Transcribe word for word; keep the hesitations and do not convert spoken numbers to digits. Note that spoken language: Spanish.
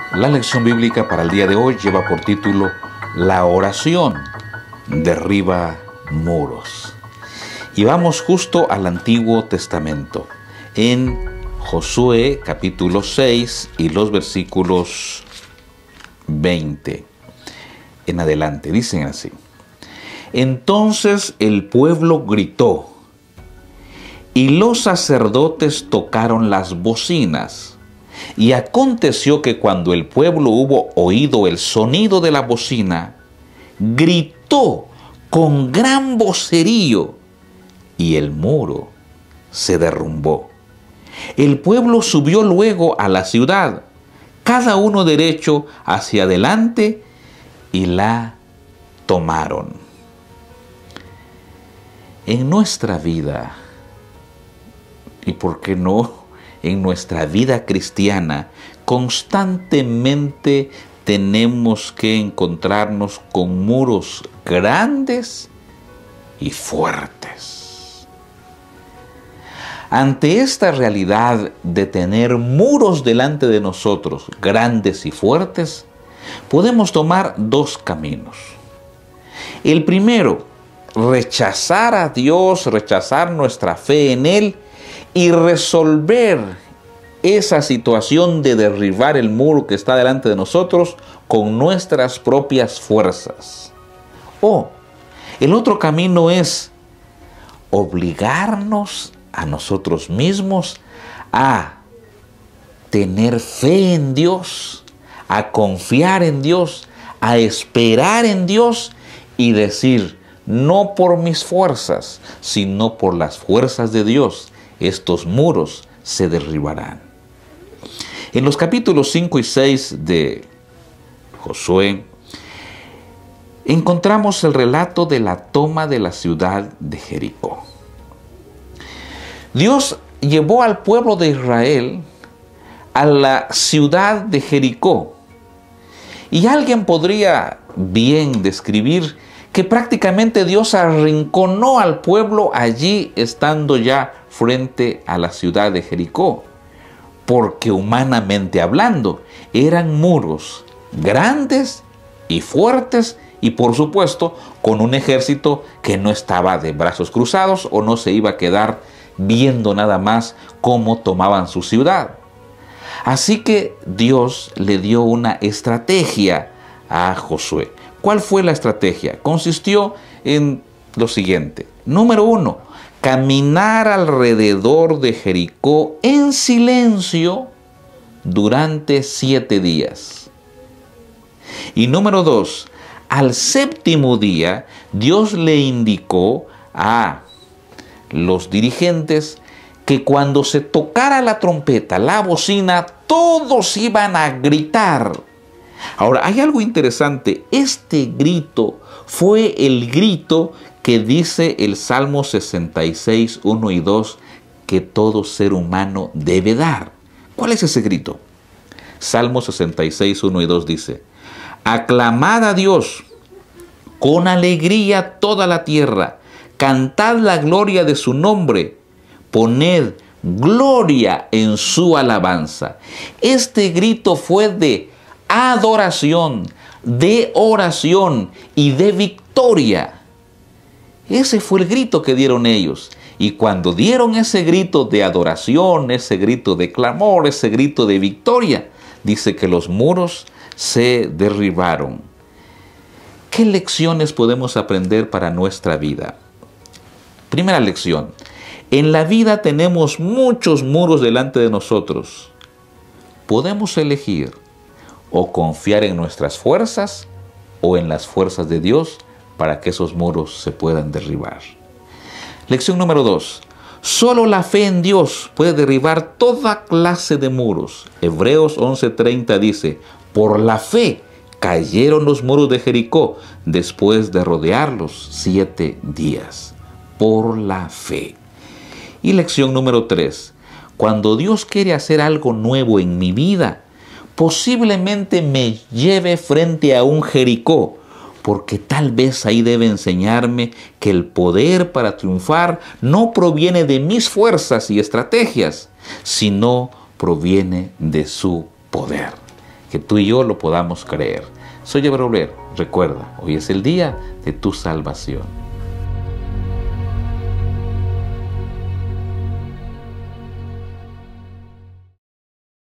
La lección bíblica para el día de hoy lleva por título La oración derriba muros. Y vamos justo al Antiguo Testamento, en Josué capítulo seis y los versículos veinte en adelante. Dicen así: Entonces el pueblo gritó, y los sacerdotes tocaron las bocinas. Y aconteció que cuando el pueblo hubo oído el sonido de la bocina, gritó con gran vocerío, y el muro se derrumbó. El pueblo subió luego a la ciudad, cada uno derecho hacia adelante, y la tomaron. En nuestra vida, y por qué no, en nuestra vida cristiana, constantemente tenemos que encontrarnos con muros grandes y fuertes. Ante esta realidad de tener muros delante de nosotros, grandes y fuertes, podemos tomar dos caminos. El primero, rechazar a Dios, rechazar nuestra fe en Él y resolver esa situación de derribar el muro que está delante de nosotros con nuestras propias fuerzas. O el otro camino es obligarnos a nosotros mismos a tener fe en Dios, a confiar en Dios, a esperar en Dios y decir, no por mis fuerzas, sino por las fuerzas de Dios, estos muros se derribarán. En los capítulos cinco y seis de Josué, encontramos el relato de la toma de la ciudad de Jericó. Dios llevó al pueblo de Israel a la ciudad de Jericó. Y alguien podría bien describir que prácticamente Dios arrinconó al pueblo allí estando ya frente a la ciudad de Jericó, porque humanamente hablando eran muros grandes y fuertes y por supuesto con un ejército que no estaba de brazos cruzados o no se iba a quedar viendo nada más cómo tomaban su ciudad. Así que Dios le dio una estrategia a Josué. ¿Cuál fue la estrategia? Consistió en lo siguiente. Número uno, caminar alrededor de Jericó en silencio durante siete días. Y número dos, al séptimo día, Dios le indicó a los dirigentes que cuando se tocara la trompeta, la bocina, todos iban a gritar. Ahora, hay algo interesante. Este grito fue el grito que dice el Salmo sesenta y seis, uno y dos, que todo ser humano debe dar. ¿Cuál es ese grito? Salmo sesenta y seis, uno y dos dice: Aclamad a Dios con alegría toda la tierra, cantad la gloria de su nombre, poned gloria en su alabanza. Este grito fue de adoración, de oración y de victoria. Ese fue el grito que dieron ellos. Y cuando dieron ese grito de adoración, ese grito de clamor, ese grito de victoria, dice que los muros se derribaron. ¿Qué lecciones podemos aprender para nuestra vida? Primera lección. En la vida tenemos muchos muros delante de nosotros. Podemos elegir o confiar en nuestras fuerzas o en las fuerzas de Dios para que esos muros se puedan derribar. Lección número dos. Solo la fe en Dios puede derribar toda clase de muros. Hebreos once treinta dice: por la fe cayeron los muros de Jericó después de rodearlos siete días. Por la fe. Y lección número tres. Cuando Dios quiere hacer algo nuevo en mi vida, posiblemente me lleve frente a un Jericó, porque tal vez ahí debe enseñarme que el poder para triunfar no proviene de mis fuerzas y estrategias, sino proviene de su poder. que tú y yo lo podamos creer. Soy Eber Obrero. Recuerda, hoy es el día de tu salvación.